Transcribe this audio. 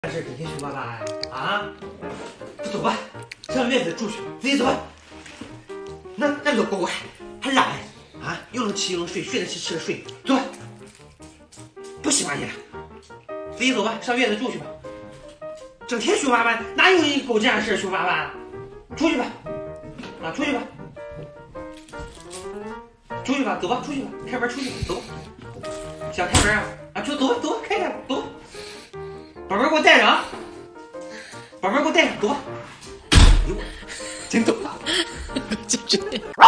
事整天凶巴巴呀？啊，走吧，上院子住去，自己走吧。那老狗还懒啊，又能吃又能睡，睡了吃，吃了睡，走吧。不喜欢你了，自己走吧，上院子住去吧。整天凶巴巴，哪有你狗这样事凶巴巴？出去吧，啊，出去吧，出去吧，走吧，出去吧，开门出去吧，走吧。想开门啊？啊，就走吧，走吧，开开，走吧。把门给我带上啊！把门给我带上，走吧。哎呦，真走了，就这样。